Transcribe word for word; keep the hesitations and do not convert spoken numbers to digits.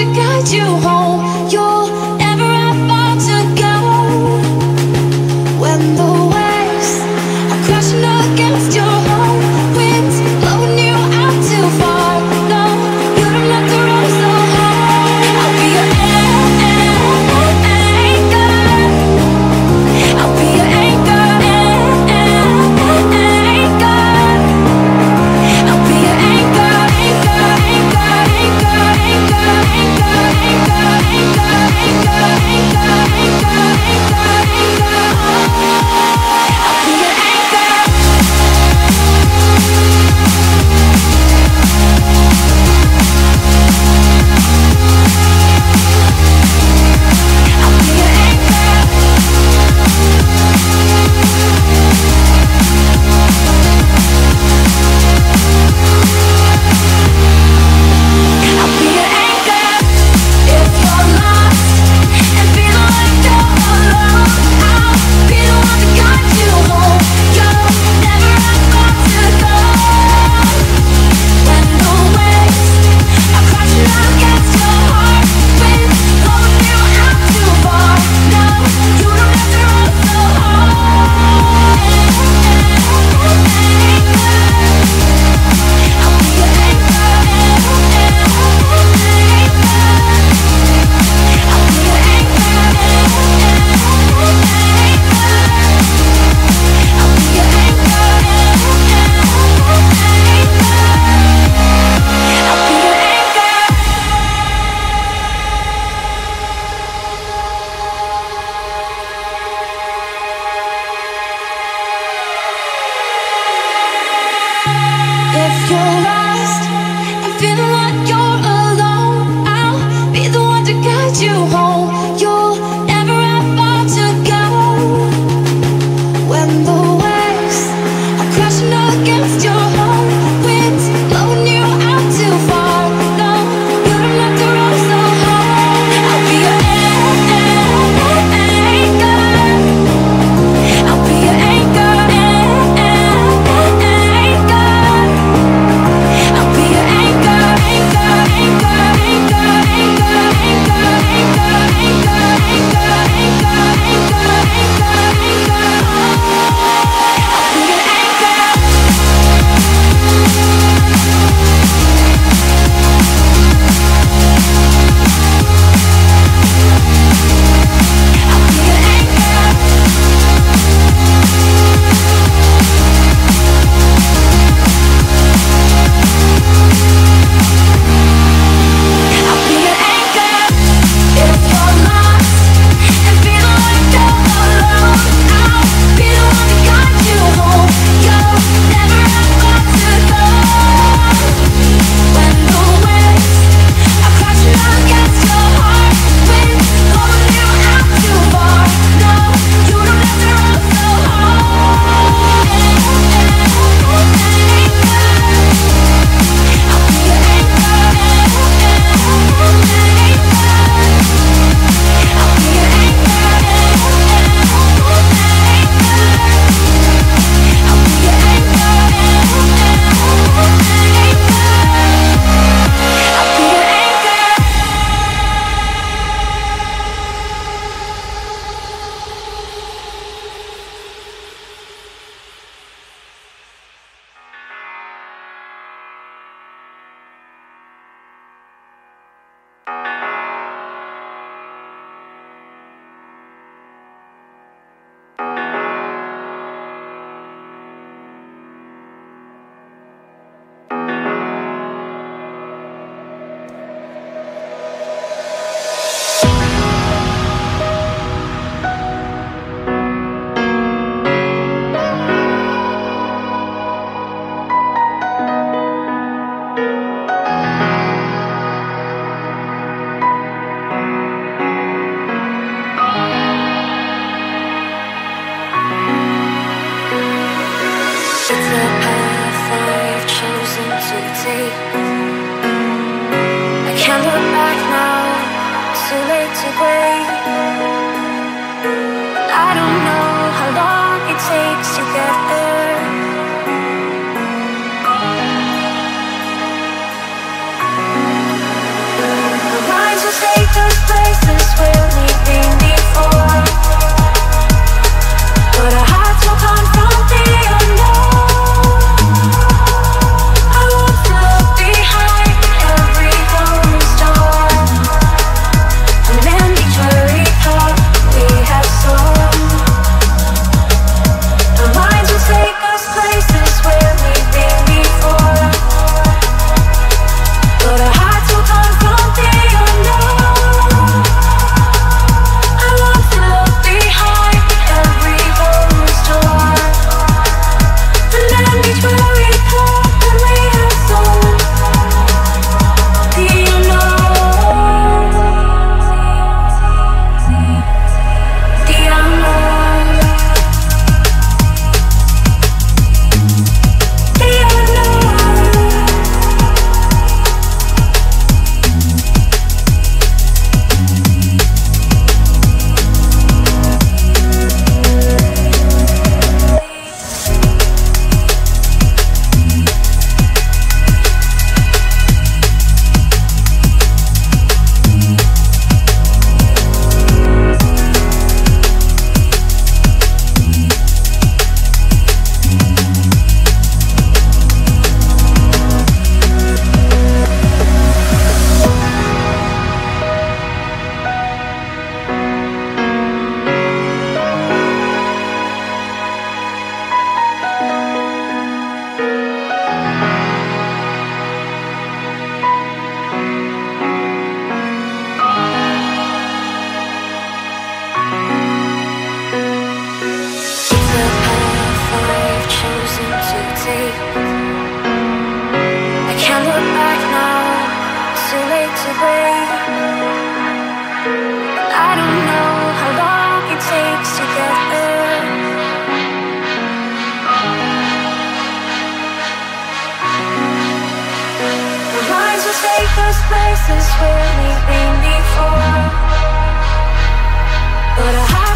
guide you home. You'll never have far to go. When the waves are crashing against your home, winds blowing you out too far. No, you don't have to roll so hard. I'll be your anchor. I'll be your anchor. I'll be your anchor, anchor, anchor, anchor, anchor, anchor, anchor, anchor, anchor, anchor, anchor, anchor, I'll be your anchor. I'll be your anchor. I'll be your anchor. If you're lost and feeling like you're alone, I'll be the one to guide you home. You'll never have far to go. When the waves are crashing against your heart, winds blowing you out too far. No, you don't have to roll so hard. I'll be your anchor. I'll be your anchor. I'll be your anchor. I'll be your anchor. If you're lost and feeling like you're alone, I'll be the one to guide you home. You'll never have far to go. When the waves are crashing against your home, winds blowing you out too far. No, you don't have to roll so hard. I'll be your anchor. I'll be your anchor. I'll be your anchor, anchor, anchor, anchor, anchor, anchor, anchor, anchor, anchor, anchor, anchor, anchor, anchor. I'll be your anchor. I'll be your anchor. I'll be your anchor. If you're lost and feeling like you're alone, I'll be the one to guide you home. You'll never have far to go. When the waves are crashing against your heart, winds blowing you out too far. No, you don't have to roll so hard. I'll be your anchor. I'll be your anchor. I'll be your anchor. I'll be your anchor. It's the path I've chosen to take. I can't look back now, it's too late to break. I don't know how long it takes to get there. The lines to break. I don't know how long it takes to get there. Our minds will take us places where we've been before, but I